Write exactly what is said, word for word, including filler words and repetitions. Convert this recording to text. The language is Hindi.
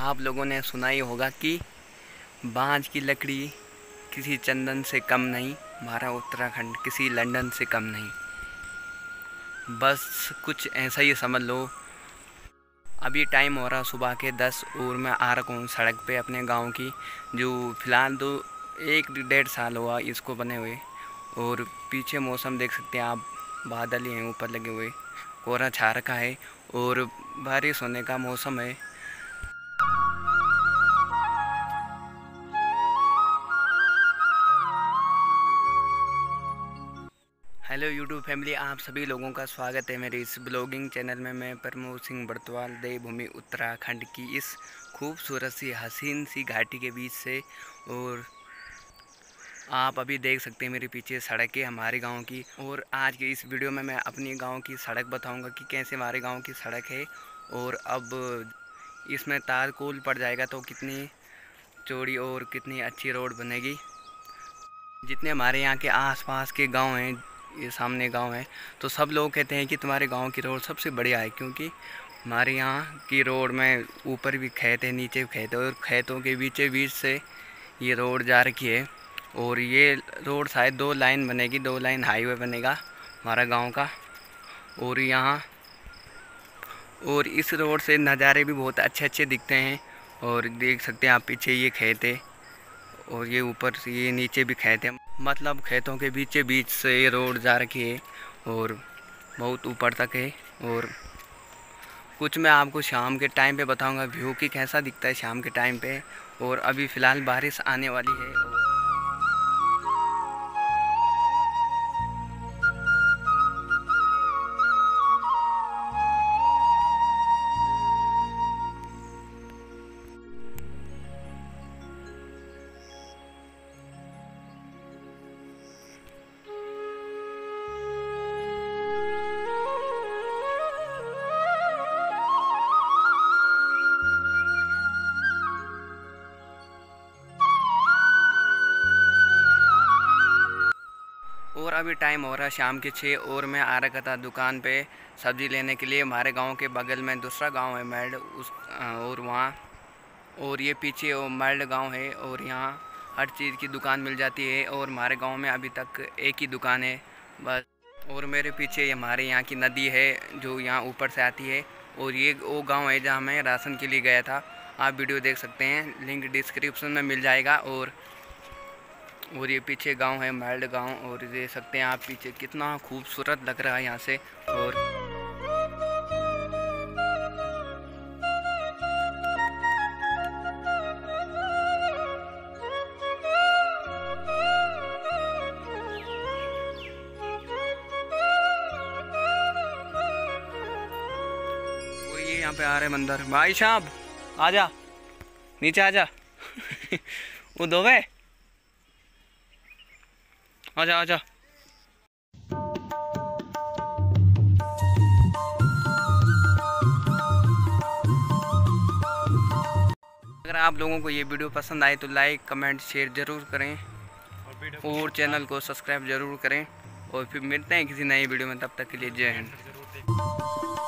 आप लोगों ने सुना ही होगा कि बांज की लकड़ी किसी चंदन से कम नहीं, हमारा उत्तराखंड किसी लंदन से कम नहीं। बस कुछ ऐसा ही समझ लो। अभी टाइम हो रहा सुबह के दस और मैं आ रखा हूँ सड़क पे अपने गांव की, जो फ़िलहाल तो एक डेढ़ साल हुआ इसको बने हुए। और पीछे मौसम देख सकते हैं आप, बादल ही हैं ऊपर लगे हुए, कोहरा छा रखा है और बारिश होने का मौसम है। हेलो यूट्यूब फैमिली, आप सभी लोगों का स्वागत है मेरे इस ब्लॉगिंग चैनल में। मैं प्रमोद सिंह बड़तवाल देवभूमि उत्तराखंड की इस खूबसूरत सी हसीन सी घाटी के बीच से। और आप अभी देख सकते हैं मेरे पीछे सड़क है हमारे गांव की। और आज के इस वीडियो में मैं अपनी गांव की सड़क बताऊंगा कि कैसे हमारे गांव की सड़क है। और अब इसमें तारकोल पड़ जाएगा तो कितनी चौड़ी और कितनी अच्छी रोड बनेगी। जितने हमारे यहाँ के आसपास के गांव हैं, ये सामने गांव है, तो सब लोग कहते हैं कि तुम्हारे गांव की रोड सबसे बढ़िया है, क्योंकि हमारे यहाँ की रोड में ऊपर भी खेत है नीचे भी खेत है और खेतों के बीचे बीच से ये रोड जा रखी है। और ये रोड शायद दो लाइन बनेगी, दो लाइन हाईवे बनेगा हमारा गाँव का। और यहाँ और इस रोड से नज़ारे भी बहुत अच्छे अच्छे दिखते हैं। और देख सकते हैं आप पीछे ये खेत है और ये ऊपर से ये नीचे भी खेत है, मतलब खेतों के बीचे बीच से ये रोड जा रखी है और बहुत ऊपर तक है। और कुछ मैं आपको शाम के टाइम पे बताऊंगा व्यू कि कैसा दिखता है शाम के टाइम पे। और अभी फ़िलहाल बारिश आने वाली है। और और अभी टाइम हो रहा है शाम के छः और मैं आ रखा था दुकान पे सब्ज़ी लेने के लिए। हमारे गांव के बगल में दूसरा गांव है मैल्ड, उस और वहाँ और ये पीछे वो मैल्ड गांव है और यहाँ हर चीज़ की दुकान मिल जाती है। और हमारे गांव में अभी तक एक ही दुकान है बस। और मेरे पीछे हमारे यहाँ की नदी है जो यहाँ ऊपर से आती है। और ये वो गाँव है जहाँ मैं राशन के लिए गया था। आप वीडियो देख सकते हैं, लिंक डिस्क्रिप्शन में मिल जाएगा। और और ये पीछे गांव है मैल्ड गांव। और देख सकते हैं आप पीछे कितना खूबसूरत लग रहा है यहाँ से। और वो ये यहाँ पे आ रहे मंदिर। भाई साहब आजा, नीचे आजा वो दो गए, आजा आजा। अगर आप लोगों को ये वीडियो पसंद आए तो लाइक कमेंट शेयर ज़रूर करें और चैनल को सब्सक्राइब ज़रूर करें। और फिर मिलते हैं किसी नई वीडियो में, तब तक के लिए जय हिंद।